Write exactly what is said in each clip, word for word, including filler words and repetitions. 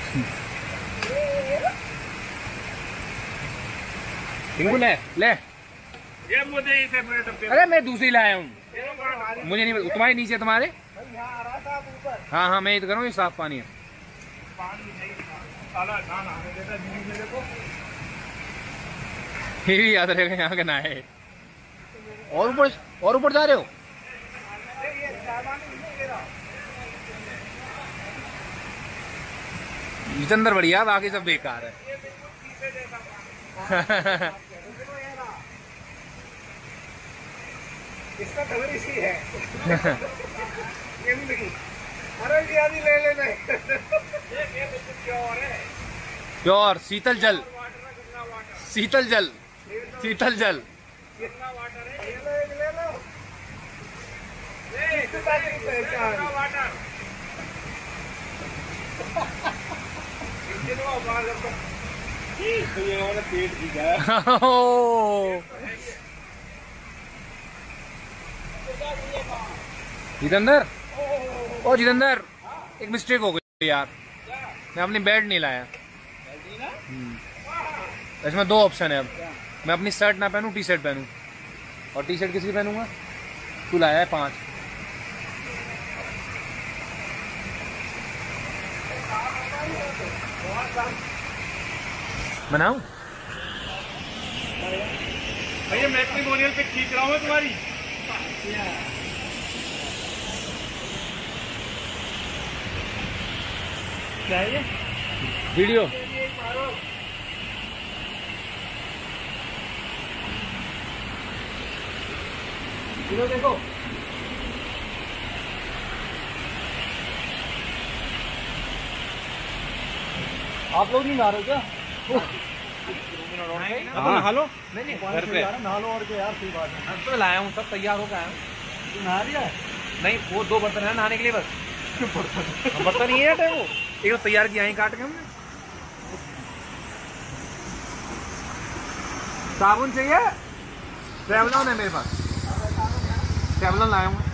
टिंकू ले ले, ये मुझे इसे डब्बे। अरे मैं दूसरी लाया हूँ, मुझे नहीं, तुम्हारे नीचे तुम्हारे। हाँ हाँ मैं ये तो करूँ, ये साफ पानी है। ये भी याद रहेगा यहाँ का ना है। और ऊपर और ऊपर जा रहे हो? जितेंद्र बढ़िया, बाकी सब बेकार है। इसका थोड़ी सी है। ये भी नहीं। अरे ये भी ले लेना। प्योर शीतल जल, शीतल जल, शीतल जल। कितना वाटर है? ये लो, ये ले लो। ये कितना वाटर? कितना वाटर? ये वाला पेट भी गया। जितेंद्र, ओ जितेंद्र, एक मिस्टेक हो गई यार, मैं अपनी बेल्ट नहीं लाया। इसमें दो ऑप्शन है अब, मैं अपनी शर्ट ना पहनूं, टी शर्ट पहनूं। और टी शर्ट किसकी पहनूंगा? तू लाया है पांच। बनाऊं? भैया मैट्रिमोनियल पे खींच रहा हूँ तुम्हारी। क्या है ये? वीडियो। वीडियो देखो। आप लोग नहीं नहा रहे क्या? हाँ नहा लो। नहीं नहीं घर पे नहा लो और क्या यार, सही बात है। अब तो लाया हूँ, सब तैयार होकर आया हूँ। तू नहा लिया है? नहीं, वो दो बर्तन है नहाने के लिए बस। बर्तन ही है वो, एक तो तैयार किया है काट के हमने। साबुन चाहिए? ट्रैवलर है मेरे पास, ट्रैवलर लाया हूँ।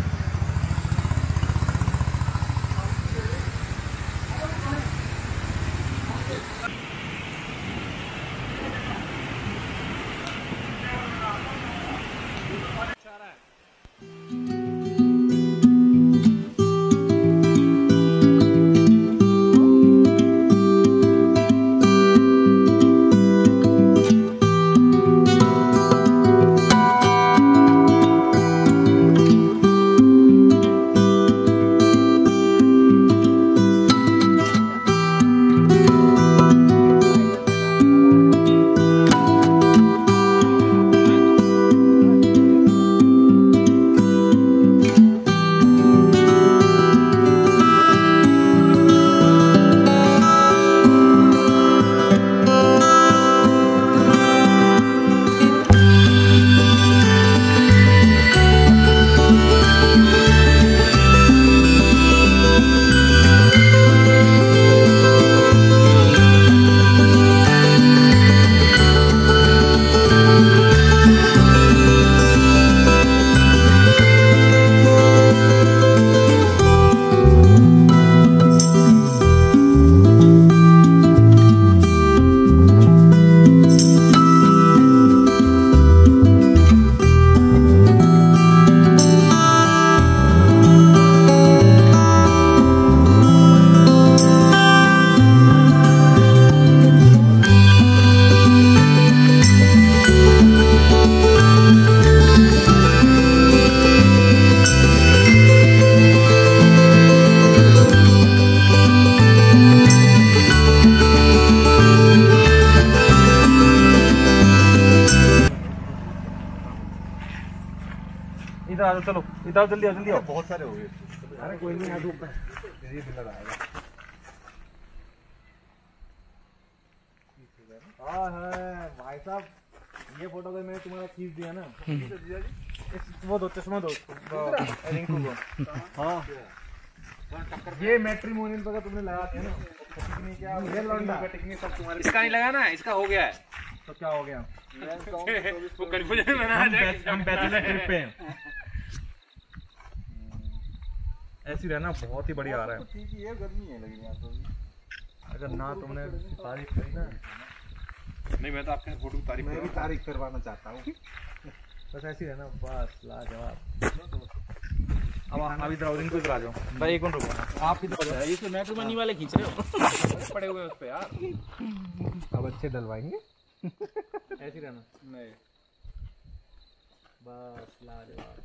इधर आ जाओ, चलो इधर जल्दी आओ, जल्दी आओ। बहुत सारे हो गए। अरे कोई नहीं, आज ऊपर ये बिल्ला आएगा। हाँ है भाई साहब, ये फोटो तो मैंने तुम्हारा खींच दिया ना। वो दो चश्मा दो रिंकू को। हाँ ये मैट्रिमोनियल पर तुमने लगा दिया ना, क्या ये लौंडा इसका नहीं लगा ना, इसका हो गया है। तो क्या हो गया? वो कन्फ्यूजन बना आ जाएगा। हम बैचलर ट्रिप पे हैं। ऐसी रहना बहुत ही बढ़िया आ रहा है। ठीक ही है, गर्मी है लग रही है। अगर ना तुमने तारीफ करी ना, नहीं मैं तो आपके फोटो की तारीफ मैं भी तारीफ करवाना चाहता हूँ। बस ऐसी है ना, बस लाजवाब। अब आप इधर आओ, इनको इधर आ जाओ भाई, एक मिनट रुको आप इधर आ जाओ। ये तो मैट्रो मनी वाले खींच रहे हो पड़े हुए हैं उस पे यार। अब अच्छे डलवाएंगे। ऐसी रहना, नहीं बस लाजवाब।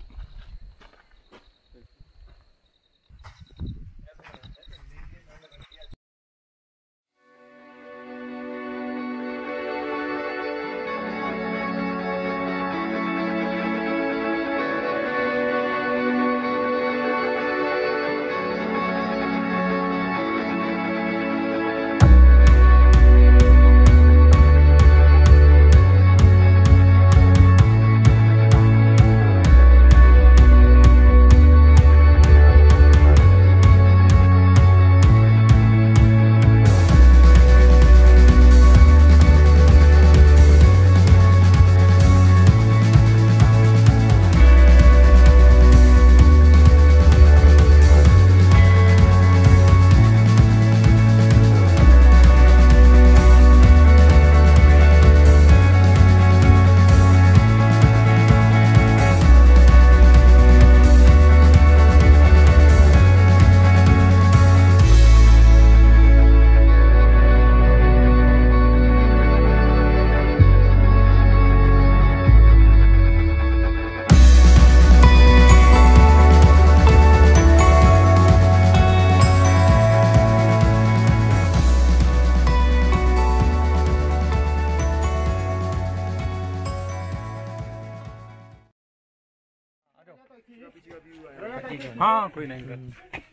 हाँ कोई नहीं कर।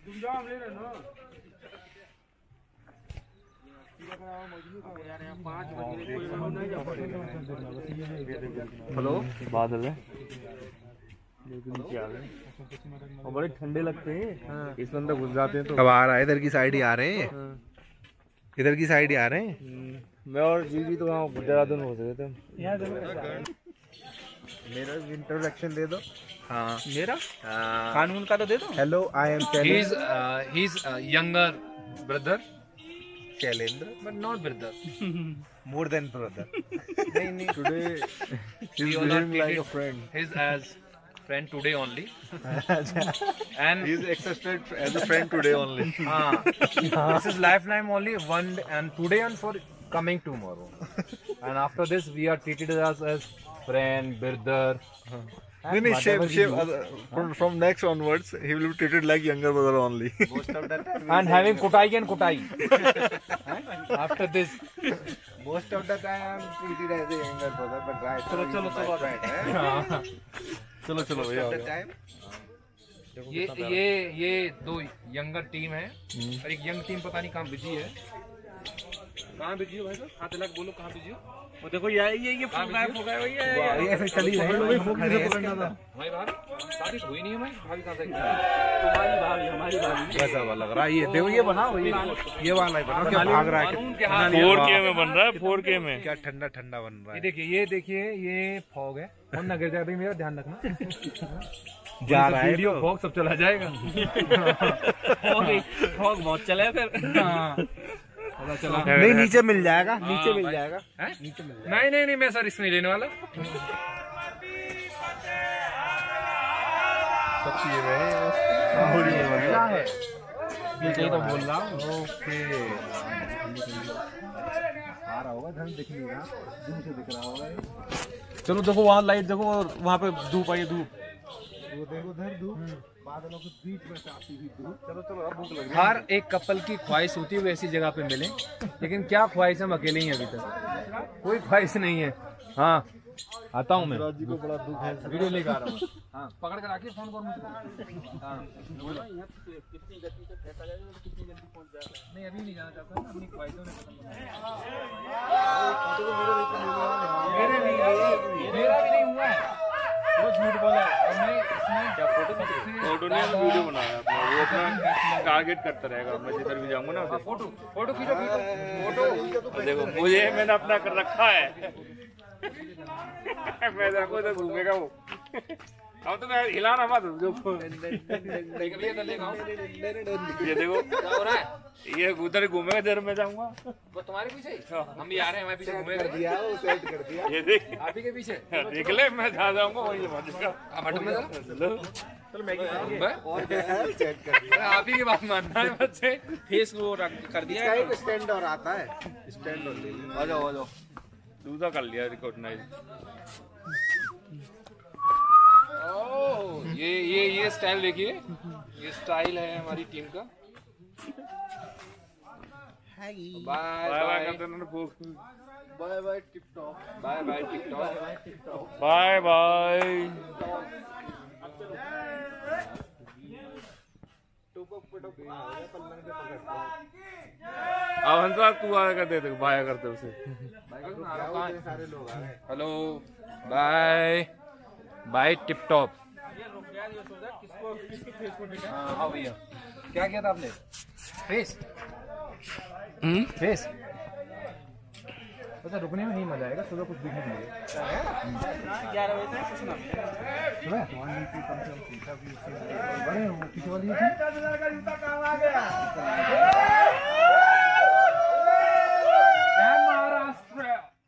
हेलो, बादल है लेकिन क्या है, और बड़े ठंडे लगते हैं। हाँ। इसमें अंदर घुस जाते हैं तो कब आ रहा है? इधर की साइड ही आ रहे हैं। हाँ। इधर की साइड ही आ रहे हैं। मैं और जीजी तो वहाँ देहरादून हो गए थे। मेरा इंट्रोडक्शन दे दो। हाँ मेरा कानून का तो दे दो। Hello, I am he is uh, he is uh, younger brother Shailendra, but not brother. More than brother. नहीं नहीं, today We all are treated his as friend today only. And he is accepted as a friend today only. uh, this is lifetime only one and today and for coming tomorrow. And after this we are treated as as friend, brother. No, no, shape, shape. Uh, from, from next onwards, he will be treated like younger brother only. Most of the time, And having kutai and kutai. After this. most of the time I am treated as a younger brother, but right चलो now चलो he is my चलो friend, eh? चलो चलो Most भैया of हो the गया। time, ये ये ये दो यंगर टीम है और एक यंग टीम पता नहीं कहाँ बिजी है। कहाँ बिजी हो भाई साहब? हाथ लग बोलो कहाँ बिजी हो? वो देखो ये ये ये फूक रहा है फूक रहा है भैया ये ये ऐसे चली रही है। वही फूक से पकड़ना था। हमारी भाभी शादी तो हुई नहीं है भाई। भाभी कहाँ से? तुम्हारी भाभी हमारी भाभी कैसा वाला लग रहा है? ये देखो, ये बनाओ, ये ये वाला ही बनाओ। क्या भाग रहा है? कानून के हाथ फोर के में बन रहा है, फोर के में क्या ठंडा ठंडा बन रहा ये है। देखिए ये देखिए ये फॉग है। फोन ना गिर जाए भाई, मेरा ध्यान रखना। जा रहा है वीडियो तो। फॉग सब चला जाएगा। फॉग बहुत चला है फिर। हाँ पता चला। नहीं, नीचे मिल जाएगा, हाँ, नीचे मिल भाई। जाएगा, हैं? नीचे मिल जाएगा। नहीं नहीं नहीं मैं सर रिस्क नहीं लेने वाला। सब चीजें रहे क्या है? ये तो बोल रहा हूँ। ओके, आ रहा होगा, ध्यान दिख नहीं रहा, दूर से दिख रहा होगा। चलो देखो वहाँ लाइट देखो और वहाँ पे धूप आई है, धूप वो देखो उधर धूप, बादलों के बीच में से आती हुई धूप। चलो चलो, अब भूख लग हर एक कपल की ख्वाहिश होती है वो ऐसी जगह पे मिले, लेकिन क्या ख्वाहिश, हम अकेले ही हैं अभी तक, कोई ख्वाहिश नहीं है। हाँ आता हूँ मैं, जी को बड़ा दुख है। वीडियो लेकर आ रहा हूँ। हाँ पकड़ कर आके फोन कर मुझे। हाँ बोलो। नहीं अभी नहीं जाना चाहता, अपनी ख्वाहिशों ने खत्म कर दिया। मेरे नहीं, मेरा भी नहीं हुआ है, वो झूठ बोला है। और मैं इसमें क्या फोटो फोटो नहीं, वीडियो बनाया अपना, वो अपना टारगेट करता रहेगा। मैं जिधर भी जाऊंगा ना, फोटो फोटो खींचो फोटो। देखो मुझे मैंने अपना कर रखा है। मैं देखो तो घूमेगा वो। अब तो मैं हिलाना मत जो। ये देखो क्या हो रहा है? ये उधर घूमेगा, जरूर मैं जाऊंगा। वो तुम्हारे पीछे ही? हम भी आ रहे हैं, हमारे पीछे घूमेगा। दिया वो सेट कर दिया। ये देख आप ही के पीछे देख ले, मैं जा जाऊंगा वही आप हटो में चलो। चलो मैगी बस, और क्या है सेट कर दिया। आप ही की बात मानना है बच्चे। फेस को रख कर दिया इसका है। एक स्टैंड और आता है, स्टैंड और ले लीजिए। आ जाओ आ जाओ। दूसरा कर लिया रिकॉर्डनाइज। ओह, ये ये ये स्टाइल देखिए, ये स्टाइल है हमारी टीम का। बाय बाय बाय बाय करते हैं भूख। Bye bye tip top. Bye bye TikTok. Bye bye. अब हंसा तू आया कर दे, बाय करते उसे। सारे लोग आ रहे हैं। Hello bye bye TikTok. हाँ भैया, क्या किया था आपने? फेस फेस अच्छा, रुकने में नहीं मजा आएगा, सुबह कुछ दिखने नहीं मिलेगा। ग्यारह बजे तक कुछ ना सुबह बड़े वो पीछे वाली थी। महाराष्ट्र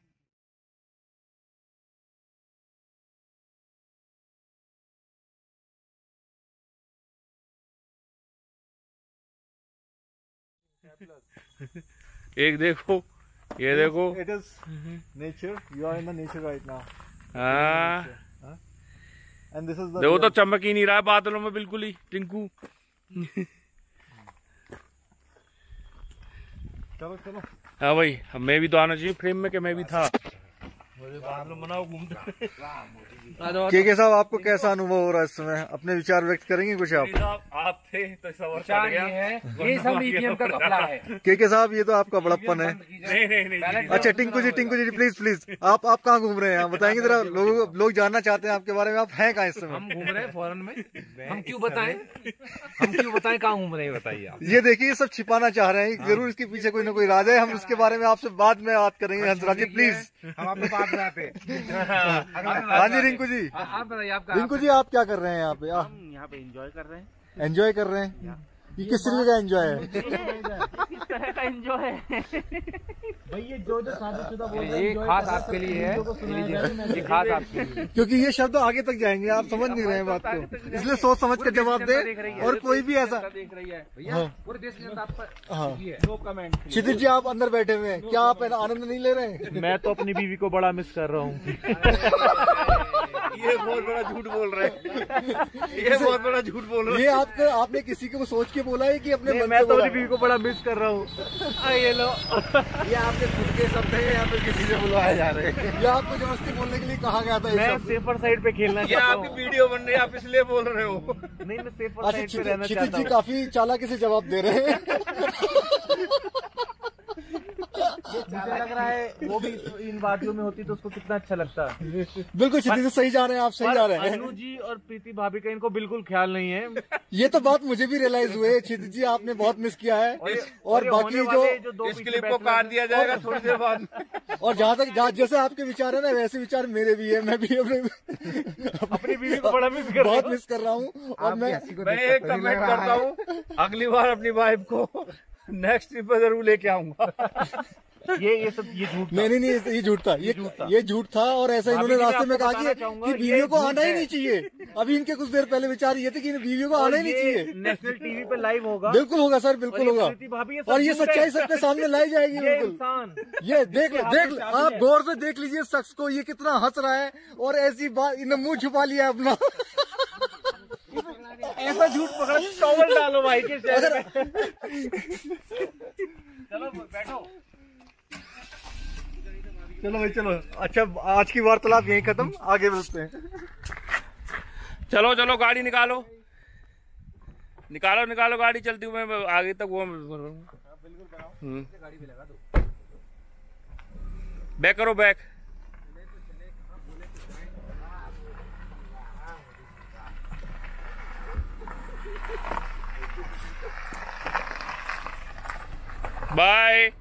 एक देखो, ये देखो। It is nature. You are in the nature right now. हाँ And this is the. देखो तो चमक ही नहीं रहा है बादलों में बिल्कुल ही टिंकू। चलो चलो। हाँ भाई, मैं भी तो आना चाहिए फ्रेम में, कि मैं भी था। बादलों बनाओ घूमते। के के साहब, आपको कैसा अनुभव हो रहा है इस समय? अपने विचार व्यक्त करेंगे कुछ आप? आप थे तो सब चार ये है, ये सब ईवीएम का कपड़ा है। के के साहब, ये तो आपका बड़प्पन है। नहीं नहीं नहीं। अच्छा टिंकू जी, टिंकू जी प्लीज प्लीज, आप आप कहाँ घूम रहे हैं? आप बताएंगे जरा, लोग लोग जानना चाहते हैं आपके बारे में। आप हैं कहाँ इस समय? हम घूम रहे हैं फॉरेन में। हम क्यों बताएं हम क्यों बताएं कहाँ घूम रहे हैं, बताइए आप। ये देखिए, ये सब छिपाना चाह रहे हैं। जरूर इसके पीछे कोई ना कोई राज है। हम उसके बारे में आपसे बाद में बात करेंगे। हंसराज जी प्लीज। हम आपको बात में आते हैं। हाँ जी रिंकू जी, आप बताइए आपका। रिंकू जी आप क्या कर रहे हैं यहाँ पे? हम यहाँ पे एंजॉय कर रहे हैं। एंजॉय कर रहे हैं? ये किस तरीके का एंजॉय है? किस तरह का एंजॉय है? भाई ये जो जो शादीशुदा बोल रहे हैं, ये खास आपके लिए है, ये खास आपके लिए। क्योंकि ये शब्द आगे तक जाएंगे, आप समझ नहीं रहे हैं बात को, इसलिए सोच समझ कर जवाब दे। और कोई भी ऐसा देख रही है भैया, पूरे देश में आप पर हाँ ये है। No comment. क्षितिज जी, आप अंदर बैठे हुए हैं, क्या आप आनंद नहीं ले रहे हैं? मैं तो अपनी बीवी को बड़ा मिस कर रहा हूँ। ये बहुत बड़ा झूठ बोल रहे हैं। ये बहुत बड़ा झूठ बोल रहे हैं। ये आपको, आपने किसी को सोच के बोला है कि अपने मन मैं से तो बोला अपनी बीवी को बड़ा मिस कर रहा हूँ। ये लो, ये आपके खुद के शब्द है या फिर किसी से बुलवाए जा रहे हैं? ये आपको जबरदस्ती बोलने के लिए कहा गया था? मैं सेफर साइड पे खेलना चाहता हूँ। आपकी वीडियो बन रही है, आप इसलिए बोल रहे हो। नहीं, मैं सेफर अच्छा, साइड पे रहना क्षितिज चाहता जी हूँ। काफी चालाकी से जवाब दे रहे हैं। मुझे लग रहा है वो भी इन बातों में होती तो उसको कितना अच्छा लगता। बिल्कुल क्षितिज जी, सही जा रहे हैं आप, सही जा रहे हैं। अनु जी और प्रीति भाभी का इनको बिल्कुल ख्याल नहीं है। ये तो बात मुझे भी रियलाइज हुए। क्षितिज जी, आपने बहुत मिस किया है। और, और बाकी जो, जो इस क्लिप को काट दिया जाएगा थोड़ी देर बाद। और जहाँ तक जहाँ जैसे आपके विचार है ना, वैसे विचार मेरे भी है। मैं भी अपने अपनी बीवी को बड़ा मिस कर बहुत मिस कर रहा हूँ। और मैं मैं एक कमेंट करता हूँ, अगली बार अपनी वाइफ को नेक्स्ट ट्रिप पर जरूर लेके आऊंगा। ये ये सब ये झूठ नहीं नहीं नहीं, ये झूठ था। ये ये झूठ था। और ऐसा इन्होंने रास्ते में कहा कि, कि बीवियों को आना ही नहीं चाहिए। अभी इनके कुछ देर पहले विचार ये थे कि बीवियों को आना ही नहीं चाहिए। नेशनल टीवी पे लाइव होगा। बिल्कुल होगा सर, बिल्कुल होगा। और ये सच्चाई सबके सामने लाई जाएगी। बिल्कुल, ये देख देख आप गौर से देख लीजिए शख्स को, ये कितना हंस रहा है। और ऐसी बात, इन्हें मुंह छुपा लिया अपना। ऐसा झूठ पकड़ा, टॉवल डालो भाई के चेहरे पे। चलो बैठो। चलो भाई चलो। अच्छा, आज की वार्तालाप यहीं खत्म, आगे बढ़ते हैं। चलो चलो, गाड़ी निकालो निकालो निकालो गाड़ी, चलती हूँ मैं आगे तक। वो बैक करो, बैक। बाय।